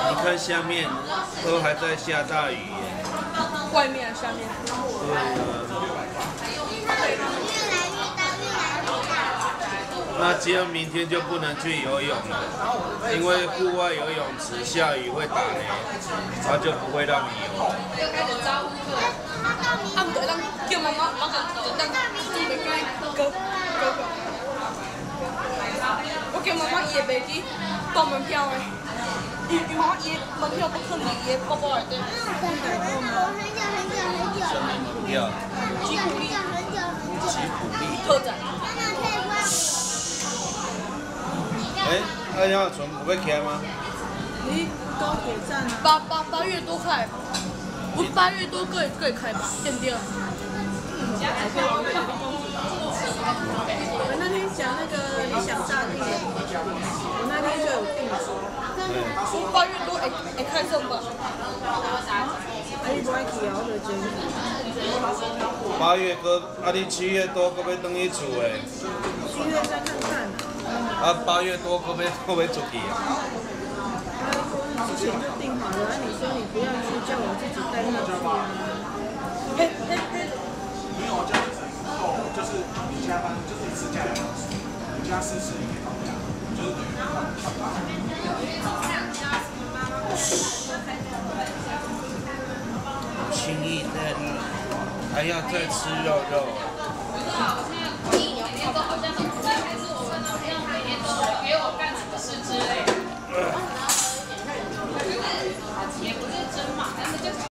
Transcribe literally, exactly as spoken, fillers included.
你看下面都还在下大雨耶。 外面还是下面？ 对啊。那只有明天就不能去游泳了，因为户外游泳池下雨会打雷，他就不会让你游。 他们就当叫妈妈，妈就就当准备叫伊哥哥哥。我叫妈妈，伊会袂记报门票的。伊伊妈妈伊的门票不可能伊的包包内底。 我很久很久很久。 什么门票？ 吉普力。 很久很久。 吉普力。 特展。 哎，那要全部要开吗？ 离高铁站啊。 八八八月多开，我八月多可以可以开吧，对不对？ 我那天讲那个理想大地，我那天就有订书。 我八月多会会开算吧？ 啊，你不爱去啊，我就真。 八月哥，啊你七月多搁要等去厝诶？ 七月再看看。 啊，八月多搁要搁要出去啊？ 之前就订好了，啊，你说你不要去，叫我自己带过去啊。 嘿嘿嘿。 没有，就是就是你加班，就是你自驾两小时，你加四十，你可以到家，就是等于差不多。 轻易的，还要再吃肉肉。 每天都好像很在，还是我们好像每天都约我干什么事之类的。也不是真嘛，但是就是